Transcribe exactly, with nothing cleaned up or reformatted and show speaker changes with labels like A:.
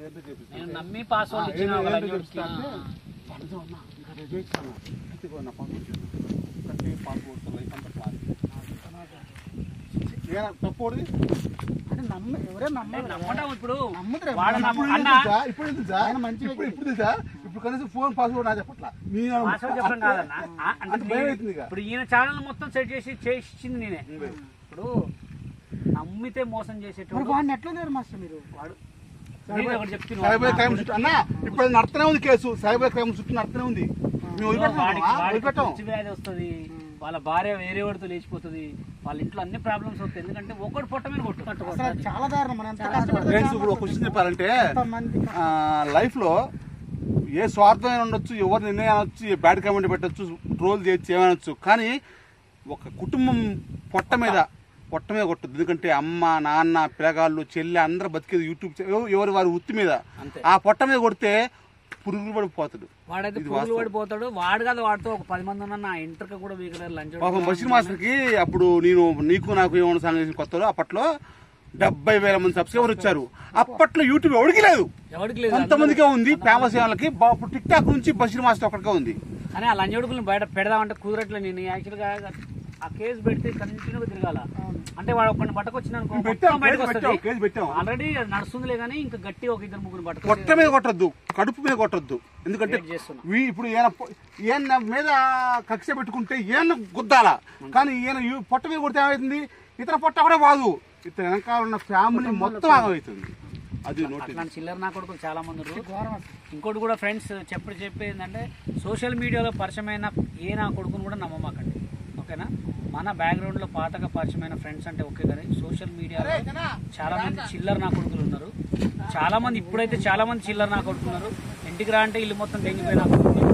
A: నేను నమ్మి పాస్వర్డ్ ఇచ్చిన
B: తప్పుడు
C: అంటే నమ్మ ఎవరే
A: నమ్మటం ఇప్పుడు
B: ఇప్పుడు ఇప్పుడు కనీసం ఫోన్ పాస్వర్డ్ నా చెప్పట్లా
A: పాస్వర్డ్ చెప్పడం కాదన్నా. ఇప్పుడు ఈయన ఛానల్ మొత్తం సెట్ చేసి చేసింది నేనే. ఇప్పుడు నమ్మితే మోసం చేసేటప్పుడు
C: వాడిని ఎట్లా లేరు మాస్టర్ మీరు? వాడు
B: సైబర్ క్రైమ్ చుట్టూ అన్న ఇప్పుడు నడుతూనే ఉంది కేసు. సైబర్ క్రైమ్ చుట్టూ నడుతూనే ఉంది.
A: వ్యాధి వస్తుంది, వాళ్ళ భార్య వేరే వాడితో లేచిపోతుంది, వాళ్ళ ఇంట్లో అన్ని ప్రాబ్లమ్స్ వస్తాయి. ఎందుకంటే ఒకటి పొట్ట మీద కొట్టు
C: చాలా దారుణం.
B: ఇప్పుడు ఒక క్వశ్చన్ చెప్పాలంటే లైఫ్ లో ఏ స్వార్థమైన ఉండొచ్చు, ఎవరు నిర్ణయం అనొచ్చు, బ్యాడ్ కామెంట్ పెట్టచ్చు, ట్రోల్ చేయొచ్చు, ఏమనొచ్చు, కానీ ఒక కుటుంబం పొట్ట మీద పొట్ట మీద కొట్టదు. ఎందుకంటే అమ్మ నాన్న పిల్లగాళ్ళు చెల్లి అందరూ బతికేది యూట్యూబ్ ఎవరి వారి వృత్తి మీద. ఆ పొట్ట మీద కొడితే పురుగులు పడిపోతాడు.
A: వాడైతే పురుగులు పడిపోతాడు. వాడు కాదు, వాడితో ఒక పది మంది ఉన్న ఇంటర్ కూడా లంచ్.
B: పాపం బషీర్ మాస్టర్ కి అప్పుడు నేను నీకు నాకు ఏమన్నా సంగతి కొత్తలో అప్పట్లో డెబ్బై వేల మంది సబ్స్క్రైబర్ వచ్చారు. అప్పట్లో యూట్యూబ్ ఎవరికి లేదు, కొంతమందికే ఉంది ఫేమస్ వాళ్ళకి. టిక్ టాక్ నుంచి బషీర్ మాస్టర్ ఒక్కడికే ఉంది.
A: కానీ ఆ లంచోడుకులను బయట పెడదామంటే కుదరట్లే. నేను యాక్చువల్ గా ఆ కేసు పెడితే కంటిన్యూగా తిరగాల. అంటే వాడు ఒక్కడిని పట్టుకొచ్చిన ఆల్రెడీ నడుస్తుందిలే, కానీ ఇంకా గట్టి ఒక ఇద్దరు ముగ్గురు పట్టుకో.
B: పొట్ట మీద కొట్టద్దు, కడుపు మీద కొట్టద్దు. ఎందుకంటే ఇప్పుడు ఈయన ఈయన మీద కక్ష పెట్టుకుంటే ఈయన గుద్దాలా, కానీ ఈయన పొట్ట మీద కొడితే ఏమవుతుంది, ఇతర పొట్ట కూడా బాదు, ఇతర వెనకాల ఉన్న ఫ్యామిలీ మొత్తం ఆగమవుతుంది. అది
A: చిల్లర నా కొడుకులు చాలా మంది ఉన్నారు. ఇంకోటి కూడా ఫ్రెండ్స్ చెప్పి చెప్పేది ఏంటంటే సోషల్ మీడియాలో పరిచయమైన ఏ నా కొడుకుని కూడా నమ్మమాకండి, ఓకేనా? మన బ్యాక్గ్రౌండ్ లో పాతగా పరిచయమైన ఫ్రెండ్స్ అంటే ఓకే, కానీ సోషల్ మీడియాలో చాలా మంది చిల్లర నా కొడుకులు ఉన్నారు. చాలా మంది ఇప్పుడైతే చాలా మంది చిల్లర నా కొడుకున్నారు. ఇంటికి రా అంటే ఇల్లు మొత్తం తెంగిపోయిన కొడుకున్నారు.